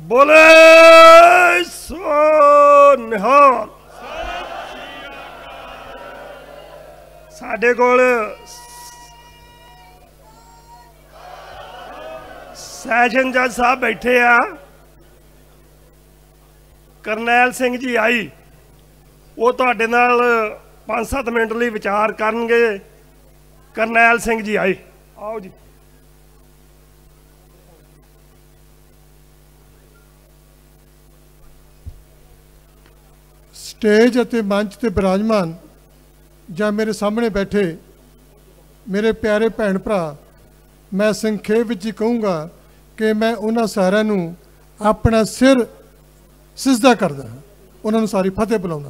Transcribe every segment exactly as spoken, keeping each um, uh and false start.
बोले सो निहाल। साडे कोल सैशन जज साहब बैठे आ, करनैल सिंह जी आई, वो तुहाडे नाल पांच सत्त मिनट लई विचार करनगे। करनैल सिंह जी आई, आओ जी। स्टेज ਅਤੇ मंच ਤੇ विराजमान ਜਾਂ मेरे सामने बैठे मेरे प्यारे भैन भरा, मैं संखेप ਵਿੱਚ कहूँगा कि मैं उन्हां सारिਆਂ ਨੂੰ अपना सिर सिजदा करदा, उन्होंने सारी फतेह बुलाउंदा।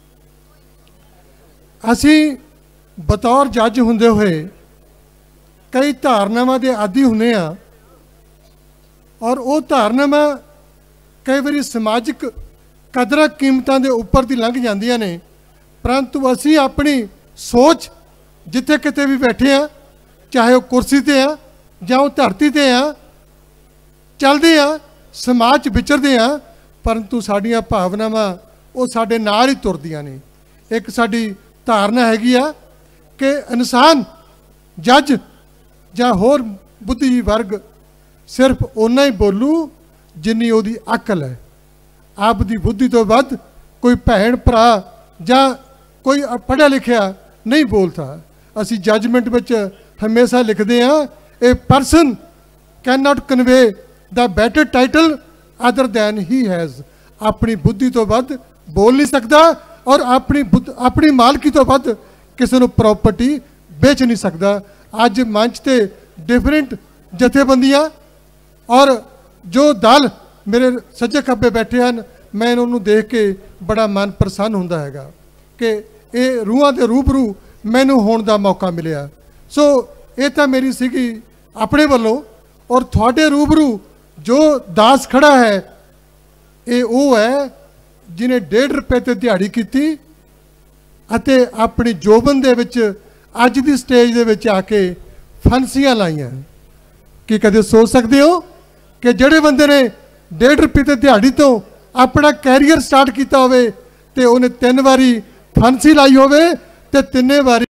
असी बतौर जज हुंदे होए कई धारनावां दे आदी हुंदे आ, और वो धारनावां कई बारी समाजिक कदरां कीमतां दे उपर दी लंघ जांदियां ने, परंतु असी अपनी सोच जिथे किते भी बैठे आ, चाहे वह कुर्सी ते आ जां वह धरती ते आ, चलदे आ, समाज विचरदे आ, परंतु साडियां भावनावां वो साडे नाल ही तुरदियां ने। एक साडी धारना हैगी आ कि इंसान जज जां होर बुद्धि वर्ग सिर्फ उन्ना ही बोलू जिन्नी उहदी अकल है। आप दी बुद्धि तो वध कोई भैन भरा जां कोई पढ़िया लिखिया नहीं बोलता। असी जजमेंट विच हमेशा लिखते हैं a person can not convey the better title other than he has. अपनी बुद्धि तो वध बोल नहीं सकता, और अपनी बुद्ध अपनी मालकी तो वध किसी को प्रॉपर्टी बेच नहीं सकता। अज मंच ते डिफरेंट जथेबंदियां और जो दल मेरे सज्जे खब्बे बैठे हैं, मैं इन्होंने देख के बड़ा मन प्रसन्न होंदा हैगा कि ये रूहां दे रूबरू मैनू होने का मौका मिलिया। सो ये तो मेरी सीगी अपने वालों, और थोड़े रूबरू जो दास खड़ा है ये वो है जिन्हें डेढ़ रुपए ते दिहाड़ी की अते अपनी जोबन दे विच अज दी स्टेज दे विच आके फंसियां लाइया। कि कदे सोच सकते हो कि जिहड़े बंदे ने डेढ़ रुपये ते दिहाड़ी तो अपना कैरियर स्टार्ट किया होवे ते उन्हें तीन बारी फांसी लाई होवे ते तिन्ने बारी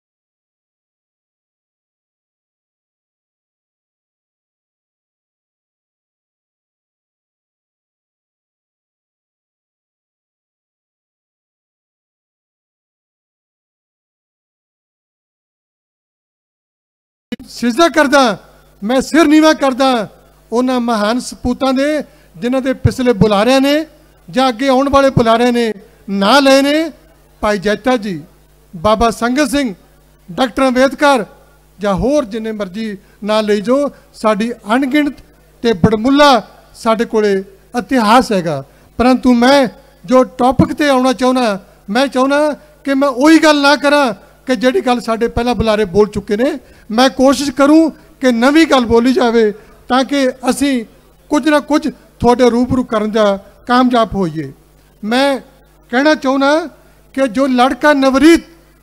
सिजदा करदा, मैं सिर नीवा करदा उन्हां महान सपूतां दे जिन्हां दे पिछले बुलारियां ने जां अगे आउण वाले बुलारियां ने ना लए ने। भाई जैता जी, बाबा संगत सिंह, डॉक्टर अंबेदकर जां होर जिन्ने मर्जी ना ले जो, साडी अणगिणत ते बड़मुला साडे कोले इतिहास हैगा। परंतु मैं जो टॉपिक ते आउणा चाहुंदा, मैं चाहुंदा कि मैं उही गल ना करा कि जिहड़ी गल साडे पहला बुलारे बोल चुके ने। मैं कोशिश करूं कि नवी गल बोली जाए ताकि असी कुछ ना कुछ थोड़े रूबरू करन दा कामयाब होइए। मैं कहना चाहना कि जो लड़का नवरीत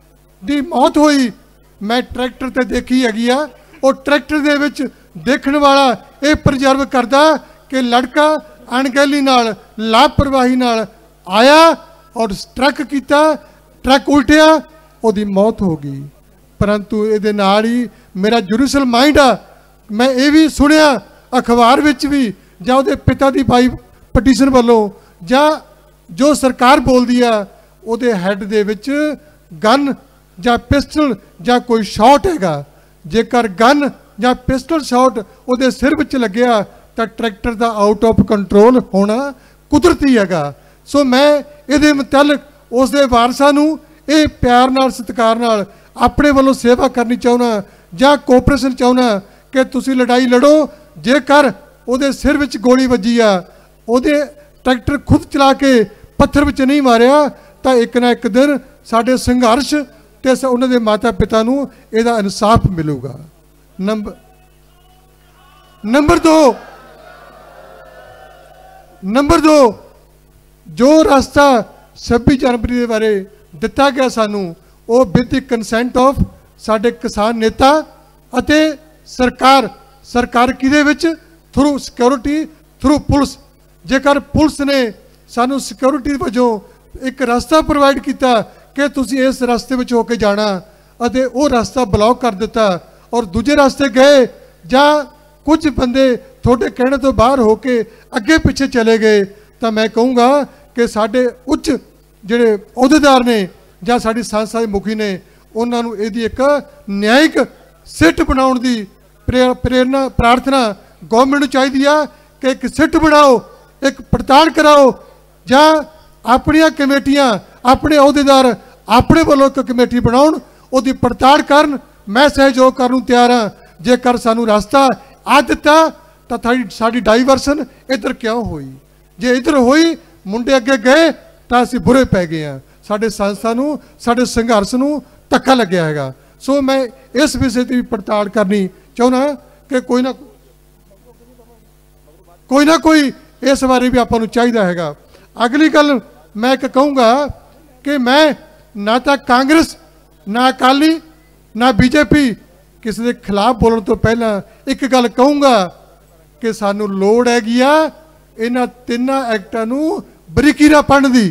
दी मौत हुई, मैं ट्रैक्टर ते देखी हैगी आ, और ट्रैक्टर दे विच देखण वाला ये प्रिजर्व करदा कि लड़का अणगहली नाल लापरवाही नाल आया और ट्रक किया, ट्रक उल्टिया, उहदी मौत हो गई। परंतु ये नाल ही मेरा जुडिशल माइंड आ, मैं ये भी सुनिया अखबार विच भी जां उहदे पिता दी बाई पटीशन वालों जां जो सरकार बोलदी आ उहदे हैड दे विच गन जां पिस्टल जां कोई शॉट हैगा। जेकर गन जां पिस्टल शॉट उहदे सिर विच लग्या तां ट्रैक्टर दा आउट ऑफ कंट्रोल होना कुदरती हैगा। सो मैं इहदे मुतलक उसदे वारसां नूं ये प्यार नाल सत्कार नाल अपने वालों सेवा करनी चाहना जां कोऑपरेशन चाहना कि तुसी लड़ाई लड़ो। जेकर उहदे सिर विच गोली वजी आ, उहदे ट्रैक्टर खुद चला के पत्थर विच नहीं मारिया, तो एक ना एक दिन साडे संघर्ष ते उन्हां दे माता पिता नूं इहदा इंसाफ मिलूगा। नंबर नंबर दो नंबर दो जो रास्ता छब्बी जनवरी के बारे दिता गया सानू, वो विद द कंसेंट ऑफ साडे किसान नेता अते सरकार। सरकार किदे विच थ्रू सिक्योरिटी थ्रू पुलिस जेकर पुलिस ने सानू सिक्योरिटी वजों एक रास्ता प्रोवाइड किया कि तुसी इस रास्ते में होके जाना, अते वो रास्ता ब्लॉक कर दिता और दूजे रास्ते गए, जां कुछ बंदे थोड़े कहने तो बाहर होके अगे पिछे चले गए, तो मैं कहूँगा कि साडे उच्च जिहड़े अहुदेदार ने जां साडी संस्था दे मुखी ने उन्होंने यदि एक न्यायिक सिट बनाउण दी प्रेरणा प्रार्थना गौरमेंट नूं चाहीदी आ कि एक सिट बनाओ, एक पड़ताल कराओ, जां अपनियां कमेटियां अपने अहुदेदार अपने वालों एक कमेटी बनाउण, उहदी पड़ताल करन। मैं सहयोग करन नूं तैयार हाँ। जेकर सानू रास्ता आ दिता तो साडी डाइवर्सन इधर क्यों हुई, जे इधर हुई मुंडे अगे गए तो असीं बुरे पै गए हैं, साडे संस्था नूं साडे संघर्ष नूं धक्का लग्या हैगा। सो मैं इस विषय की पड़ताल करनी चाहुंदा कि कोई ना कोई ना कोई इस बारे भी आपां नूं चाहीदा हैगा। अगली गल मैं एक कहूँगा कि मैं ना तो कांग्रेस ना अकाली ना बीजेपी किसी के खिलाफ बोलने तो पहला एक गल कहूँगा कि सानू लोड़ हैगी आ इन्हां तिन्नां एक्टां नूं बरीकीनापण दी।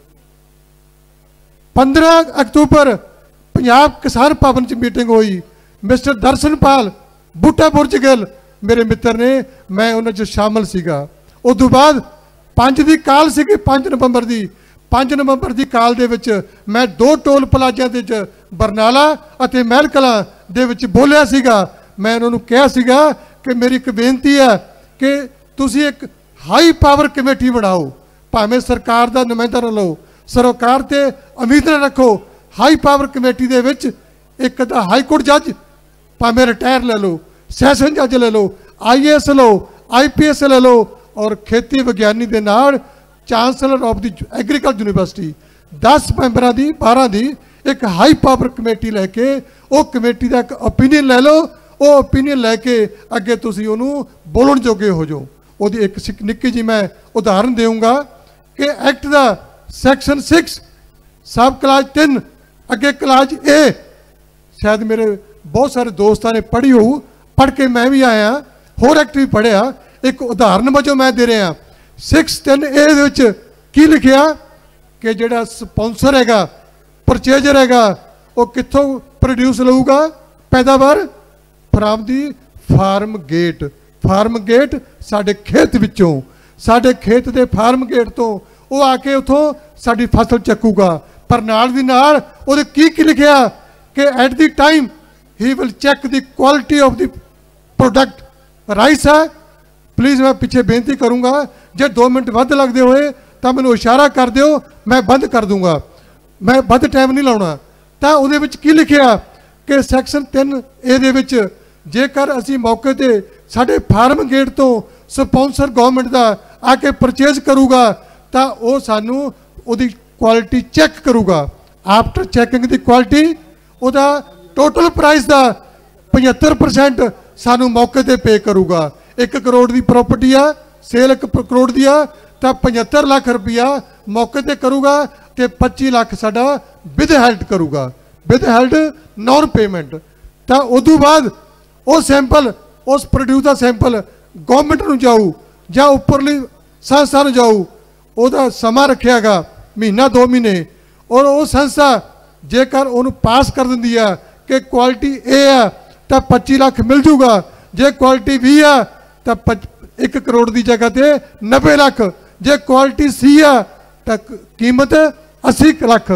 पंद्रह अक्तूबर पंजाब किसान भवन च मीटिंग हुई, मिस्टर दर्शनपाल बूटा बुरज गिल मेरे मित्र ने, मैं उन्होंने शामिल सीगा। उस तो बाद पांच दी काल सी, पांच नवंबर की पांच नवंबर की काल दे विच मैं दो टोल प्लाजा दे विच बरनाला अते महल कलां दे विच बोलिया सीगा। मैं उन्होंने कहा सीगा कि मेरी एक बेनती है कि तुसी एक हाई पावर कमेटी बनाओ, भावें सरकार का नुमाइंदा ना लो, सरकार ते उम्मीद ना रखो। हाई पावर कमेटी दे विच एक तो हाई कोर्ट जज भावें रिटायर ले लो, सैशन जज ले लो, आई ए एस लो, आई पी एस ले लो, और खेती विग्यानी दे नाल chancellor of the agriculture university दस मैंबर की बारह की एक हाई पावर कमेटी लैके वो कमेटी का एक ओपीनियन ले लो, वो ओपीनियन लैके अगे तुसीं उहनूं बोलण जोगे हो जाओ। वो एक निक्की जी मैं उदाहरण देऊँगा कि एक्ट का सैक्शन सिक्स सब क्लास तीन अगे क्लास ए, शायद मेरे बहुत सारे दोस्तों ने पढ़ी हो, पढ़ के मैं भी आया, होर एक्ट भी पढ़िया, एक उदाहरण वजों मैं दे रहा। सिक्स टेन ए की लिखिया कि जिहड़ा स्पॉन्सर हैगा परचेजर हैगा वो कित्थों प्रोड्यूस लऊगा पैदावार from the farm gate. Farm gate साडे खेत विचों, साडे खेत दे फार्म गेट तो वो आके उथों साडी फसल चकूगा। पर नाल दी नाल उहदे की की लिखिया कि at the time he will check the quality of the product. Rice है, प्लीज़ मैं पिछे बेनती करूँगा जे दो मिनट वध लगते हुए तो मैंने इशारा कर दिओ, मैं बंद कर दूंगा, मैं वध टाइम नहीं लाउणा। तो उहदे विच की लिखिया कि सैक्शन तीन ए दे विच जेकर असी मौके ते साडे फार्म गेट तो स्पॉन्सर गवर्नमेंट का आके परचेज करूगा तो वह सानू उहदी क्वालिटी चैक करूगा। आफ्टर चैकिंग दी क्वालिटी उहदा टोटल प्राइस का पचहत्तर परसेंट सानू मौके ते पे करूगा। एक करोड़ की प्रॉपर्टी आ, सेल एक करोड़ की आ तो पचहत्तर लाख रुपया मौके ते करूगा तो पच्ची लाख साडा विद हेल्ड करूगा, विद हेल्ड नॉन पेमेंट। तो उदू बाद वो सैंपल उस प्रोड्यूस का सैंपल गवर्नमेंट नूं जाऊ जां उपरली संस्था नूं जाऊ, उहदा समा रखिया गा महीना दो महीने, और वो संस्था जेकर उन्होंने पास कर दिंदी है कि क्वालिटी ए है तो पच्ची लाख मिल जूगा, जे क्वालिटी भी है तो एक करोड़ की जगह ते नब्बे लाख, जे क्वालिटी सी है तो कीमत अस्सी lakh.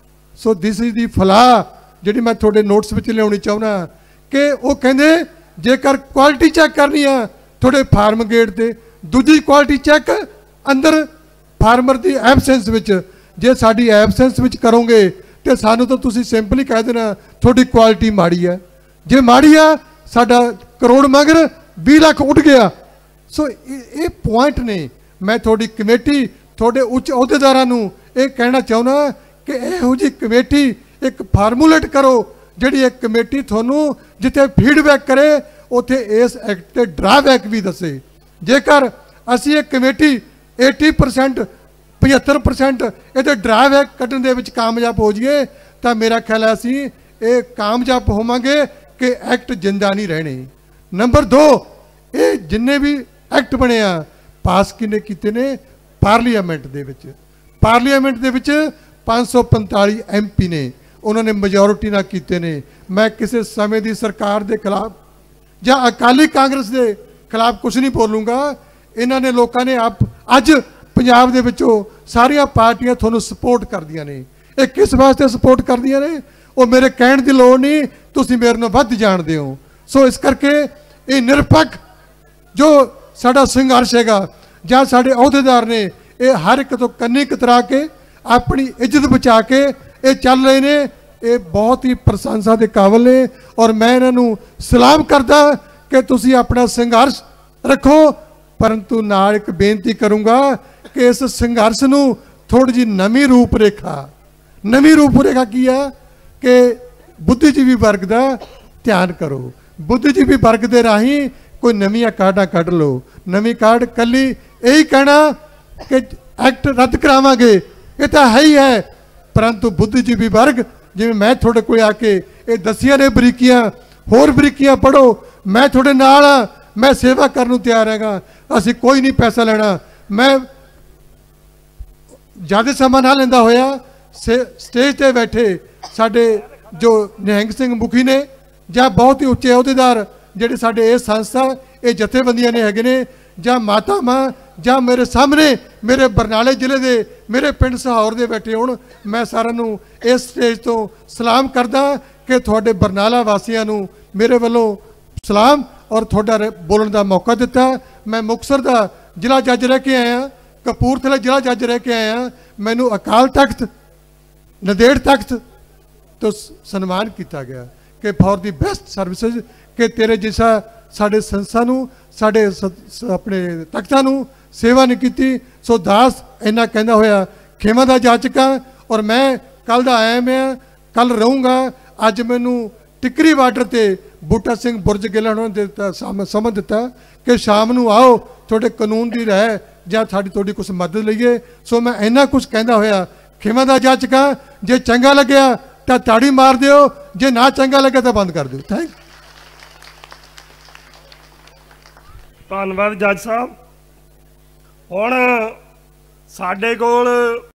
So this is the फलाह जी मैं थोड़े नोट्स में लिया चाहना कि वो कहते जेकर क्वालिटी चैक करनी है थोड़े फार्म गेट से, दूजी क्वालिटी चैक अंदर फार्मर की एबसेंस विच, जे साडी एबसेंस विच करोगे तो सानू तो तुसी सिंपली कह देना थोड़ी क्वालिटी माड़ी है, जे माड़ी है साडा करोड़ मगर भी लाख उठ गया। सो ये पॉइंट ने मैं थोड़ी कमेटी थोड़े उच्च अहुदेदारां नूं ये कहना चाहना कि इहो जी कमेटी एक फार्मूलेट करो जिहड़ी एक कमेटी थोनू जिथे फीडबैक करे उत्थे इस एक्ट ते ड्राबैक भी दसे। जेकर असी एक कमेटी अस्सी परसेंट पचहत्तर परसेंट ये ड्राबैक कड्ढण दे विच कामयाब हो जाइए तो मेरा ख्याल है असी ये कामयाब होवांगे कि एक्ट जिंदा नहीं रहने। नंबर दो, ये जिन्ने भी एक्ट बने आ पास किने कीते ने पार्लीमेंट दे विच पार्लीमेंट दे विच पाँच सौ पंताली एम पी ने उन्होंने मेजोरिटी ना कीते ने। मैं किसी समय की सरकार के खिलाफ या अकाली कांग्रेस के खिलाफ कुछ नहीं बोलूँगा। इन्होंने लोगों ने आप अज पंजाब दे विचों सारिया पार्टियां थोनों सपोर्ट कर दिया ने। ये किस वास्ते सपोर्ट कर दिया ने वो मेरे कहने की लोड़ नहीं, तुसीं मेरे नालों वध जानदे हो। सो इस करके ये निरपक्ष जो साडा संघर्ष हैगा जां साडे अहुदेदार ने ये हर एक तो कन्नी कतरा के अपनी इज्जत बचा के ये चल रहे ने, ये बहुत ही प्रशंसा के काबिल ने। और मैं इन्हों सलाम करदा कि तुसीं अपना संघर्ष रखो, परंतु नाल एक बेनती करूँगा कि इस संघर्ष नूं थोड़ी जी नवीं रूपरेखा नवीं रूपरेखा की है कि बुद्धिजीवी वर्ग का ध्यान करो। बुद्धिजीवी वर्ग के राही कोई नवीं काढ़ा कढ़ लो। नवीं काढ़ कली यही कहना कि एक्ट रद्द करावांगे, ये तो है ही है, परंतु बुद्धिजीवी वर्ग जिवें मैं थोड़े कोल आके ये दसिया ने बरीकियां होर बरीकियां पढ़ो, मैं थोड़े नाल आ, मैं सेवा करने नूं तैयार हैगा। असीं कोई नहीं पैसा लेना। मैं ज़्यादा समा ना लेंदा होया स्टेज ते बैठे साडे जो निहंग सिंह मुखी ने जां बहुत ही उच्चे अहुदेदार जिहड़े साडे इस संस्था ये जथेबंदियां ने हैगे ने जां माता मां जां मेरे सामने मेरे बरनाले जिले दे मेरे पिंड सहार दे बैठे होण, मैं सारिआं नूं इस स्टेज तो सलाम करदा कि तुहाडे बरनाला वासियां नूं मेरे वल्लों सलाम और थोड़ा बोलने का मौका दिता। मैं मुक्तसर का जिला जज रह के आया, कपूरथला जिला जज रह के आया, मैनू अकाल तख्त नदेड़ तख्त तो सन्मान किया गया कि फॉर दी बेस्ट सर्विसेज कि तेरे जैसा साढ़े संस्था नूं साढ़े अपने तख्तां नूं सेवा नहीं की। सो दास इन्ना कहना होया खेमा दा जाचका और मैं कल दा आया मैं कल रहूँगा। अज मैनू टिकरी बार्डर ते बूटा सिंह बुरज गिल ने समझ दिता कि शाम नूं आओ थोड़े कानून की रह जां साडी थोड़ी कुछ मदद लईए। सो मैं इन्ना कुछ कहना होया खेमा दा जाचका, जे चंगा लग्या तो ताड़ी मार दिओ, जे ना चंगा लगे तो बंद कर दो। थैंक धन्नवाद जज साहब। हुण साडे कोल